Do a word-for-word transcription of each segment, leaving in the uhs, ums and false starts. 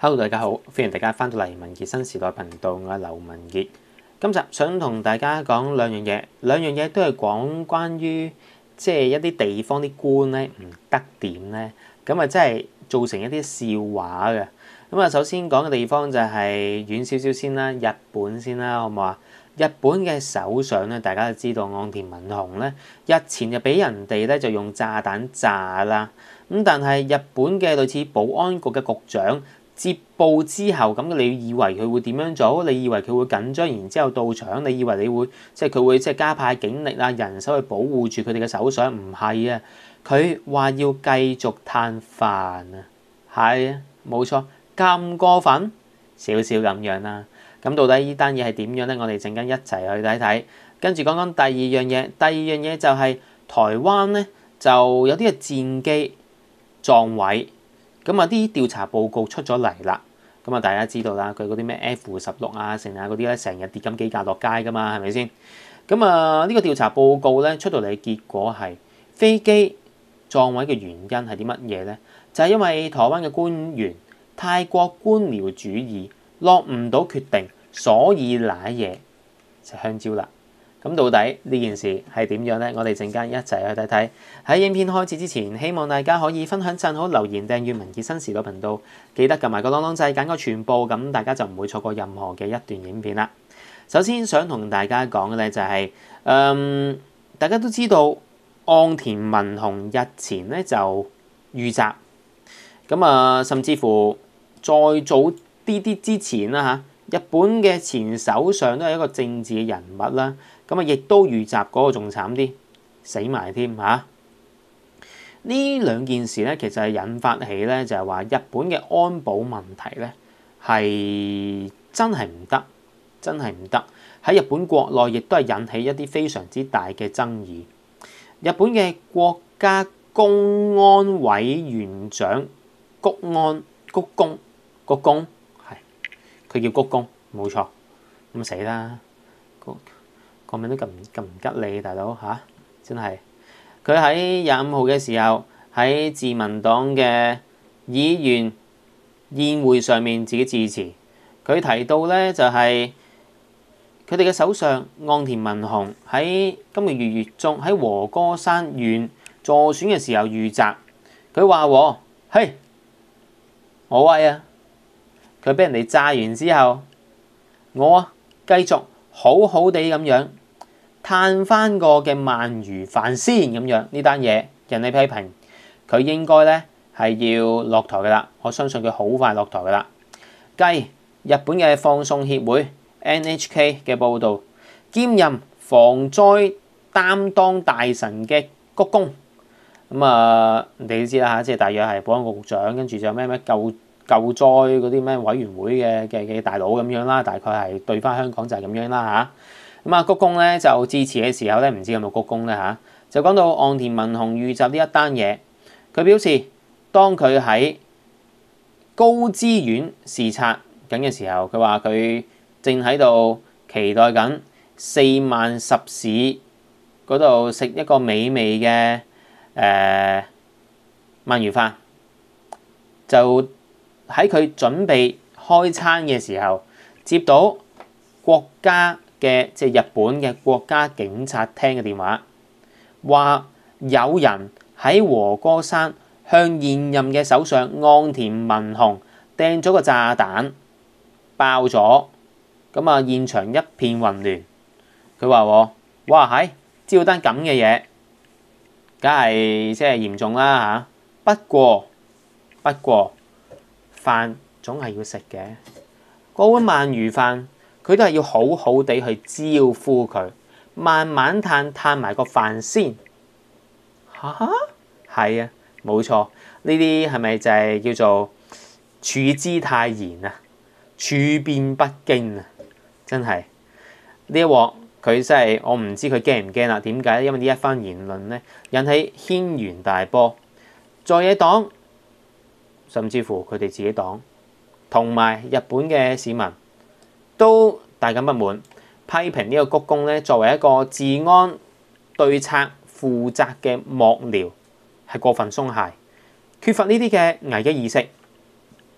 Hello， 大家好，歡迎大家翻到嚟文傑新時代頻道，我係劉文傑。今集想同大家講兩樣嘢，兩樣嘢都係講關於即係一啲地方啲官咧唔得點咧，咁啊真係造成一啲笑話嘅。咁啊，首先講嘅地方就係遠少少先啦，日本先啦，好唔好啊？日本嘅首相咧，大家都知道岸田文雄咧，日前就俾人哋咧就用炸彈炸啦。咁但係日本嘅類似保安局嘅局長接報之後，咁你以為佢會點樣做？你以為佢會緊張，然之後到場？你以為你會即係佢會即係加派警力啊、人手去保護住佢哋嘅首相？唔係啊，佢話要繼續嘆飯啊，係啊，冇錯，咁過分少少咁樣啦。咁到底呢單嘢係點樣咧？我哋陣間一齊去睇睇，跟住講講第二樣嘢。第二樣嘢就係台灣咧，就有啲嘅戰機撞毀。咁啊，啲調查報告出咗嚟啦。咁啊，大家知道啦，佢嗰啲咩 F 十六啊、成啊嗰啲咧，成日跌緊幾架落街噶嘛，係咪先？咁啊，呢個調查報告咧出到嚟嘅結果係飛機撞毀嘅原因係啲乜嘢咧？就係因為台灣嘅官員太過官僚主義，落唔到決定，所以賴嘢就香蕉啦。咁到底呢件事係點樣咧？我哋陣間一齊去睇睇。喺影片開始之前，希望大家可以分享、讚好、留言、訂閱文傑新時代頻道，記得撳埋個啷啷掣，揀個全部，咁大家就唔會錯過任何嘅一段影片啦。首先想同大家講嘅咧就係、是，嗯，大家都知道岸田文雄日前咧就遇襲，咁啊，甚至乎再早啲啲之前啦嚇，日本嘅前首相都係一個政治嘅人物啦。咁啊，亦都遇襲嗰個仲慘啲，死埋添嚇。呢兩件事咧，其實係引發起咧，就係話日本嘅安保問題咧，係真係唔得，真係唔得。喺日本國內亦都係引起一啲非常之大嘅爭議。日本嘅國家公安委員長谷安谷公谷公係佢叫谷公，冇錯，咁死啦！個名都咁咁唔吉利，大佬嚇、啊，真係佢喺廿五號嘅時候喺自民黨嘅議員宴會上面自己致辭，佢提到咧就係佢哋嘅首相岸田文雄喺今個月月中喺和歌山縣助選嘅時候遇襲，佢話：嘿，我威啊！佢俾人哋炸完之後，我啊繼續好好地咁樣嘆翻個嘅鰻魚飯先咁樣。呢單嘢人哋批評佢應該咧係要落台噶啦，我相信佢好快落台噶啦。繼日本嘅放送協會 N H K 嘅報導，兼任防災擔當大臣嘅谷公咁啊，你都知啦嚇，即係大約係保安局局長，跟住就有咩咩救救災嗰啲咩委員會嘅嘅嘅大佬咁樣啦，大概係對翻香港就係咁樣啦嚇。咁啊，谷公咧就致辭嘅時候咧，唔知有冇谷公咧嚇，就講到岸田文雄遇襲呢一單嘢，佢表示當佢喺高知縣視察緊嘅時候，佢話佢正喺度期待緊四萬十市嗰度食一個美味嘅誒鰻魚飯，就喺佢準備開餐嘅時候，接到國家嘅即係日本嘅國家警察廳嘅電話，話有人喺和歌山向現任嘅首相岸田文雄掟咗個炸彈，爆咗，咁啊現場一片混亂。佢話：哇係，知道單咁嘅嘢，梗係即係嚴重啦嚇。不過不過飯總係要食嘅，嗰碗鰻魚飯佢都係要好好地去招呼佢，慢慢嘆嘆埋個飯先。嚇，係啊，冇錯，呢啲係咪就係叫做處之泰然啊，處變不驚啊？真係呢一鑊佢真係我唔知佢驚唔驚啦？點解？因為呢一番言論咧引起軒然大波，在野黨甚至乎佢哋自己黨同埋日本嘅市民都大感不滿，批評呢個谷公咧作為一個治安對策負責嘅幕僚係過分鬆懈，缺乏呢啲嘅危機意識。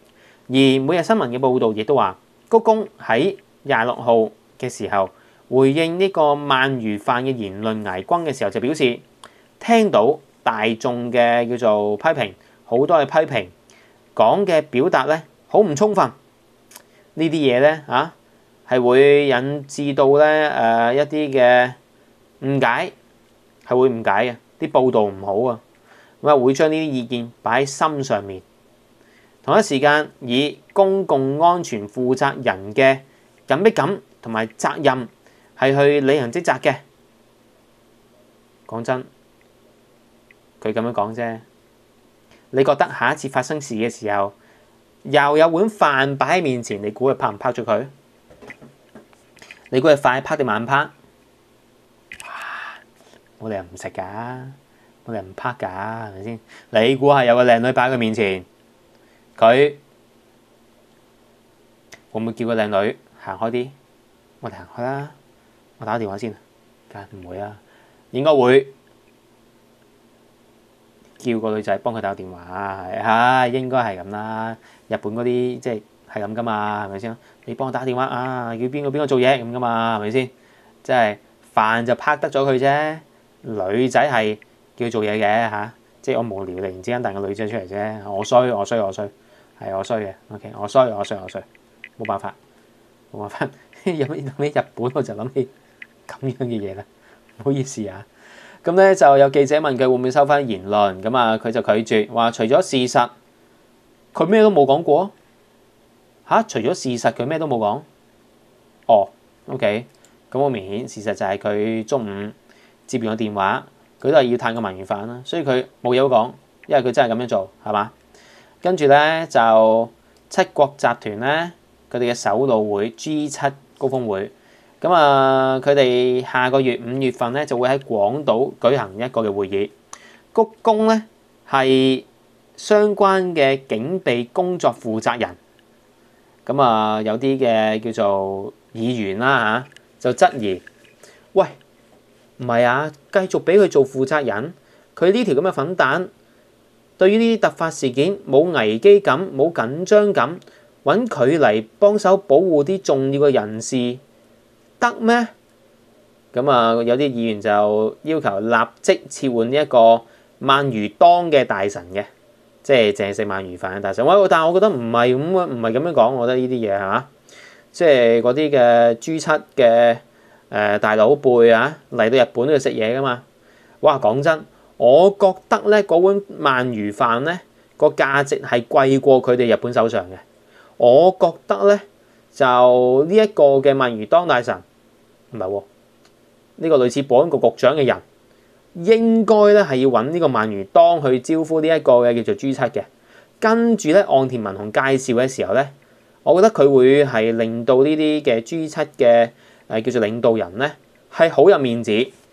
而每日新聞嘅報導亦都話，谷公喺廿六號嘅時候回應呢個鰻魚飯嘅言論危轟嘅時候，就表示聽到大眾嘅叫做批評，好多嘅批評講嘅表達咧好唔充分，呢啲嘢咧啊係會引致到咧誒、呃、一啲嘅誤解，係會誤解嘅，啲報導唔好啊，咁啊會將呢啲意見擺喺心上面。同一時間，以公共安全負責人嘅緊迫感同埋責任係去履行職責嘅。講真，佢咁樣講啫。你覺得下一次發生事嘅時候，又有碗飯擺喺面前，你估佢拍唔拍咗佢？你估佢快拍定慢拍？哇！冇理由唔食㗎，冇理由唔拍㗎，係咪先？你估係有個靚女擺喺佢面前？佢會唔會叫個靚女行開啲？我哋行開啦，我打個電話先。梗係唔會啦，應該會叫個女仔幫佢打個電話。係啊，應該係咁啦。日本嗰啲即係係咁噶嘛，係咪先？你幫我打電話啊，叫邊個邊個做嘢咁噶嘛，係咪先？即係飯就拍得咗佢啫，女仔係叫做嘢嘅嚇。即係我無聊突然之間彈個女仔出嚟啫，我衰我衰我衰。係我衰嘅 ，OK， 我衰我衰我衰，冇辦法，冇辦法。有咩諗起日本我就諗起咁樣嘅嘢啦，唔好意思啊。咁咧就有記者問佢會唔會收翻言論，咁啊佢就拒絕，話除咗事實，佢咩都冇講過。嚇、啊，除咗事實佢咩都冇講。哦 ，OK， 咁好明顯事實就係佢中午接完個電話，佢都係要嘆個鰻魚飯啦，所以佢冇嘢好講，因為佢真係咁樣做，係嘛？跟住咧就七國集團咧，佢哋嘅首腦會 G 七高峰會，咁啊佢哋下個月五月份咧就會喺廣島舉行一個嘅會議。谷公咧係相關嘅警備工作負責人，咁啊有啲嘅叫做議員啦嚇，就質疑：喂，唔係啊，繼續俾佢做負責人，佢呢條咁嘅粉蛋。對於呢啲突發事件冇危機感、冇緊張感，揾佢嚟幫手保護啲重要嘅人士得咩？咁啊，有啲議員就要求立即撤換呢一個鰻魚當嘅大臣嘅，即係淨係食鰻魚飯嘅大臣。喂，但係我覺得唔係咁啊，唔係咁樣講。我覺得呢啲嘢係嘛，即係嗰啲嘅 G 七嘅誒大佬輩啊，嚟到日本都要食嘢噶嘛。哇，講真〜我覺得咧嗰碗鰻魚飯咧個價值係貴過佢哋日本首相嘅。我覺得咧就呢一個嘅鰻魚當大臣唔係喎，呢個類似保安局局長嘅人應該咧係要揾呢個鰻魚當去招呼呢一個嘅叫做 G 七嘅。跟住咧岸田文雄介紹嘅時候咧，我覺得佢會係令到呢啲嘅 G 七嘅誒叫做領導人咧係好有面子。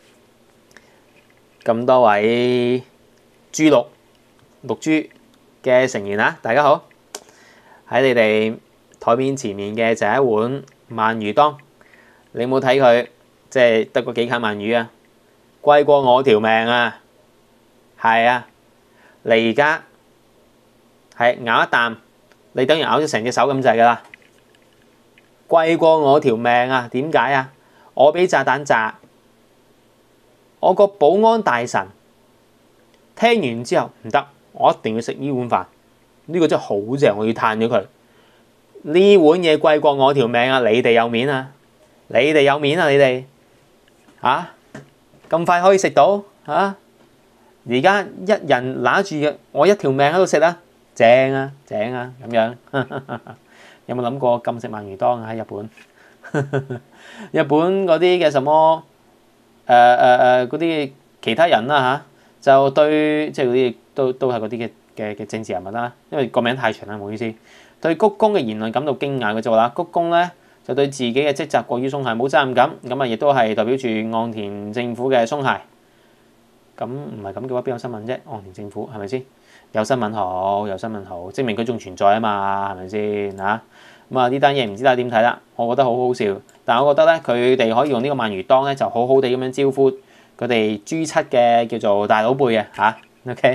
咁多位 G 六六 G 嘅成員啊，大家好！喺你哋台面前面嘅就係一碗鰻魚當，你有冇睇佢？即係得嗰幾卡鰻魚啊，貴過我條命啊！係啊，你而家係咬一啖，你等於咬咗成隻手咁滯噶啦，貴過我條命啊！點解啊？我俾炸彈炸。我個保安大臣聽完之後唔得，我一定要食呢碗飯。呢個真係好正，我要嘆咗佢。呢碗嘢貴過我條命啊！你哋有面啊！你哋有面啊！你哋嚇咁快可以食到嚇？而家一人揦住嘅，我一條命喺度食啦，正啊正啊咁樣。有冇諗過禁食鰻魚當啊？喺日本，日本嗰啲嘅什麼？誒誒誒嗰啲其他人啦嚇、啊，就對即係嗰啲都都係嗰啲嘅嘅嘅政治人物啦，因為個名太長啦，唔好意思。對谷公嘅言論感到驚訝嘅就話啦，谷公咧就對自己嘅職責過於鬆懈，冇責任感，咁啊亦都係代表住岸田政府嘅鬆懈。咁唔係咁嘅話，邊有新聞啫？岸田政府係咪先？有新聞好，有新聞好，證明佢仲存在啊嘛，係咪先嚇？咁啊呢單嘢唔知大家點睇啦？我覺得好好笑，但係我覺得咧佢哋可以用呢個鰻魚當咧就好好地咁樣招呼佢哋 G 七嘅叫做大佬輩嘅嚇。OK，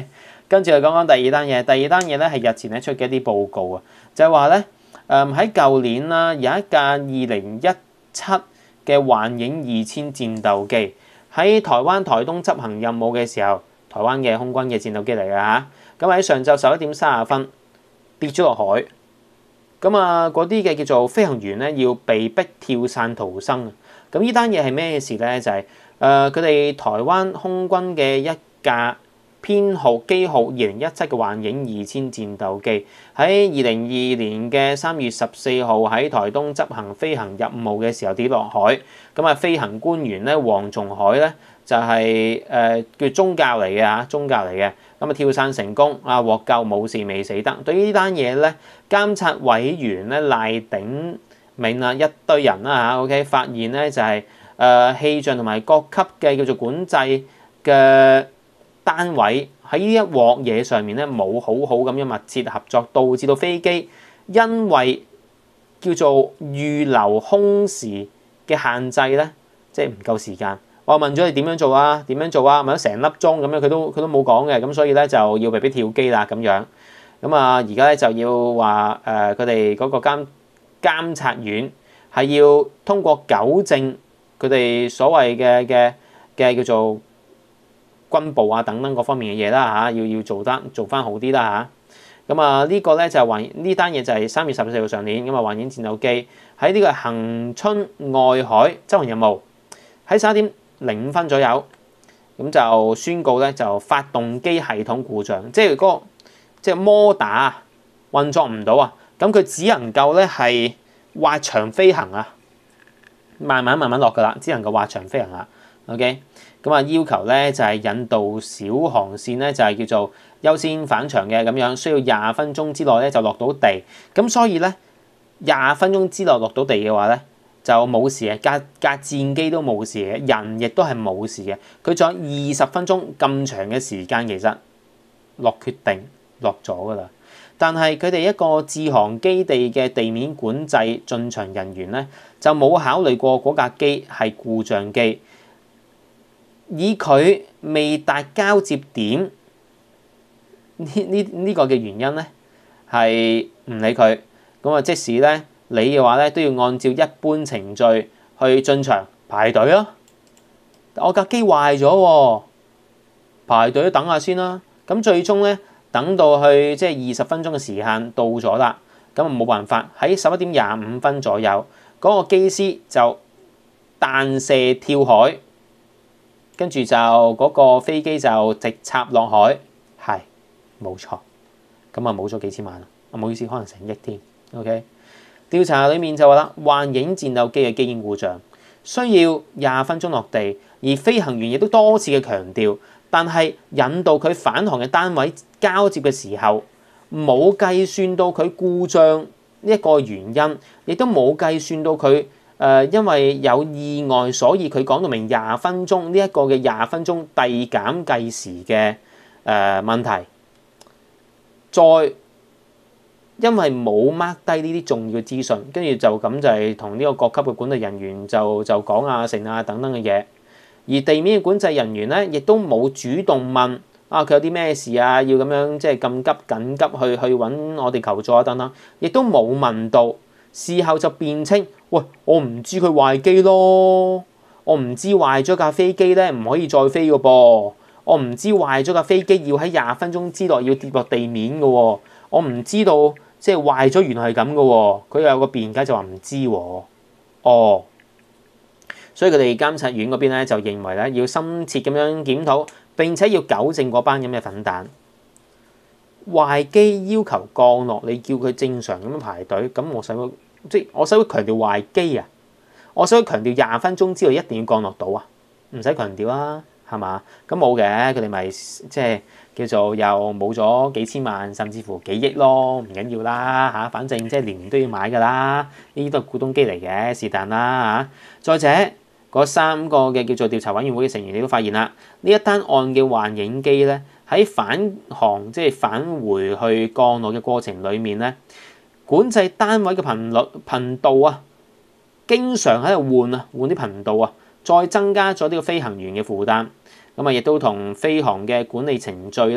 跟住嚟講講第二單嘢，第二單嘢咧係日前咧出嘅一啲報告啊，就係話咧誒喺舊年啦，有一架二零一七嘅幻影二千戰鬥機喺台灣台東執行任務嘅時候，台灣嘅空軍嘅戰鬥機嚟嘅嚇，咁喺上晝十一點三十分跌咗落海，咁啊嗰啲嘅叫做飛行員咧要被逼跳傘逃生啊！咁呢單嘢係咩事咧？就係誒佢哋台灣空軍嘅一架編號機號二零一七嘅幻影二千戰鬥機喺二零二二年嘅三月十四號喺台東執行飛行任務嘅時候跌落海，咁啊飛行官員咧黃仲海咧就係、是、誒、呃、叫宗教嚟嘅嚇，宗教嚟嘅，咁啊跳傘成功啊獲救冇事未死得。對於呢單嘢咧，監察委員咧賴鼎銘啊一堆人啦嚇 ，OK 發現咧就係、是、誒、呃、氣象同埋各級嘅叫做管制嘅單位喺呢一鑊嘢上面咧冇好好咁樣密切合作，導致到飛機因為叫做預留空時嘅限制咧，即係唔夠時間。我問咗你點樣做啊？點樣做啊？問咗成粒鐘咁樣，佢都佢都冇講嘅，咁所以咧就要被逼跳機啦咁樣。咁啊而家咧就要話誒佢哋嗰個監監察院係要通過糾正佢哋所謂嘅嘅嘅叫做軍部啊等等各方面嘅嘢啦嚇，要要做得做翻好啲啦嚇。咁啊呢個咧就係幻呢單嘢就係三月十四號上年咁啊，幻影戰鬥機喺呢個恆春外海執行任務，喺十一點零五分左右，咁就宣告咧就發動機系統故障，即係嗰、那個即係摩打運作唔到啊，咁佢只能夠咧係滑翔飛行啊，慢慢慢慢落噶啦，只能夠滑翔飛行啦。OK， 咁啊要求咧就係、是、引導小航線咧就係、是、叫做優先返場嘅咁樣，需要廿分鐘之內咧就落到地，咁所以咧廿分鐘之內落到地嘅話咧，就冇事嘅，架架戰機都冇事嘅，人亦都係冇事嘅。佢仲有二十分鐘咁長嘅時間，其實落決定落咗噶啦。但係佢哋一個志航基地嘅地面管制進場人員咧，就冇考慮過嗰架機係故障機，以佢未達交接點呢呢呢個嘅原因咧，係唔理佢。咁啊，即使咧。你嘅話咧都要按照一般程序去進場排隊啊！我架機壞咗喎，排隊等下先啦。咁最終咧等到去即係二十分鐘嘅時間到咗啦，咁啊冇辦法喺十一點廿五分左右，嗰、那個機師就彈射跳海，跟住就嗰、那個飛機就直插落海，係冇錯。咁啊冇咗幾千萬啊！唔好意思，可能成億添。OK。調查裏面就話啦，幻影戰鬥機嘅機件故障需要廿分鐘落地，而飛行員亦都多次嘅強調，但係引導佢返航嘅單位交接嘅時候，冇計算到佢故障呢一個原因，亦都冇計算到佢誒、呃、因為有意外，所以佢講到明廿分鐘呢一個嘅廿分鐘遞減計時嘅誒、呃、問題，再。因為冇 mark 低呢啲重要嘅資訊，跟住就咁就係同呢個各級嘅管理人員就就講啊、成啊等等嘅嘢，而地面嘅管制人員咧，亦都冇主動問啊佢有啲咩事啊，要咁樣即係咁急緊急去去揾我哋求助啊等等，亦都冇問到。事後就辯稱：喂，我唔知佢壞機咯，我唔知壞咗架飛機咧唔可以再飛嘅噃，我唔知壞咗架飛機要喺廿分鐘之內要跌落地面嘅喎，我唔知道。即係壞咗，原來係咁嘅喎。佢有個辯解就話唔知喎。哦，所以佢哋監察院嗰邊咧就認為咧要深切咁樣檢討，並且要糾正嗰班咁嘅粉蛋。壞機要求降落，你叫佢正常咁樣排隊，咁我使乜即係我使乜強調壞機啊？我使乜強調廿分鐘之內一定要降落到啊？唔使強調啦，係嘛？咁冇嘅，佢哋咪即係。叫做又冇咗幾千萬，甚至乎幾億咯，唔緊要啦嚇，反正即係年年都要買噶啦，呢啲都係股東機嚟嘅，是但啦嚇。再者，嗰三個嘅叫做調查委員會嘅成員，你都發現啦，呢一單案嘅幻影機咧喺返航即係返回去降落嘅過程裡面咧，管制單位嘅頻率頻道啊，經常喺度換啊換啲頻道啊，再增加咗呢個飛行員嘅負擔。咁啊，亦都同飛航嘅管理程序咧，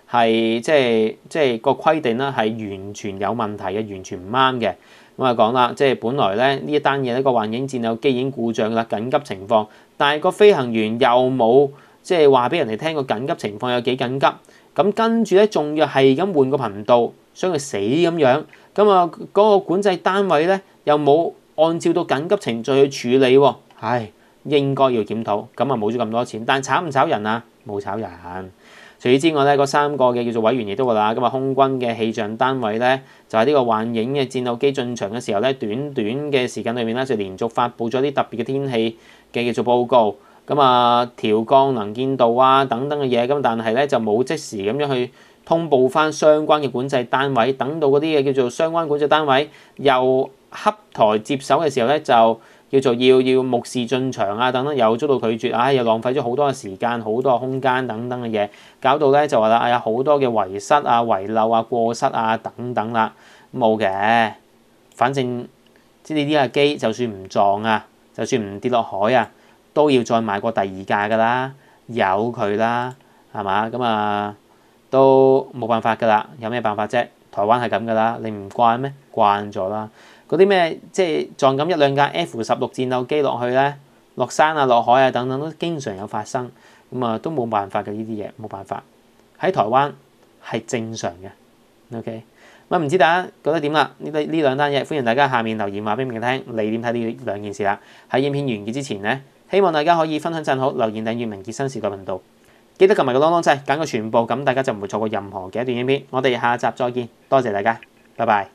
係即係即係個規定啦，係完全有問題嘅，完全唔啱嘅。咁啊講啦，即係本來咧呢一單嘢呢個幻影戰鬥機已經故障啦，緊急情況，但係個飛行員又冇即係話俾人哋聽個緊急情況有幾緊急，咁跟住咧仲要係咁換個頻道，想佢死咁樣，咁啊嗰個管制單位咧又冇按照到緊急程序去處理喎，唉，應該要檢討，咁啊冇咗咁多錢，但炒唔炒人啊？冇炒人。除此之外咧，嗰三個嘅叫做委員亦都話啦，咁啊空軍嘅氣象單位咧，就係呢個幻影嘅戰鬥機進場嘅時候咧，短短嘅時間裏面咧，就連續發布咗啲特別嘅天氣嘅叫做報告，咁啊調降能見度啊等等嘅嘢，咁但係咧就冇即時咁樣去通報翻相關嘅管制單位，等到嗰啲嘅叫做相關管制單位又洽台接手嘅時候咧，就叫做要要目視進場啊等等，又遭到拒絕，唉、哎，又浪費咗好多嘅時間、好多嘅空間等等嘅嘢，搞到咧就話啦，哎呀好多嘅遺失啊、遺漏啊、過失啊等等啦，冇嘅，反正即係呢啲嘅機，就算唔撞啊，就算唔跌落海啊，都要再買過第二架噶啦，由佢啦，係嘛？咁啊都冇辦法噶啦，有咩辦法啫？台灣係咁噶啦，你唔慣咩？慣咗啦。嗰啲咩即係撞咁一兩架 F 十六戰鬥機落去咧，落山啊、落海啊等等都經常有發生，咁啊都冇辦法嘅呢啲嘢，冇辦法喺台灣係正常嘅。OK，咁唔知大家覺得點啦？呢呢兩單嘢，歡迎大家下面留言話俾我聽，你點睇呢兩件事啦？喺影片完結之前咧，希望大家可以分享讚好、留言訂閱明傑新時代頻道，記得撳埋個啷啷掣，揀個全部，咁大家就唔會錯過任何嘅一段影片。我哋下集再見，多謝大家，拜拜。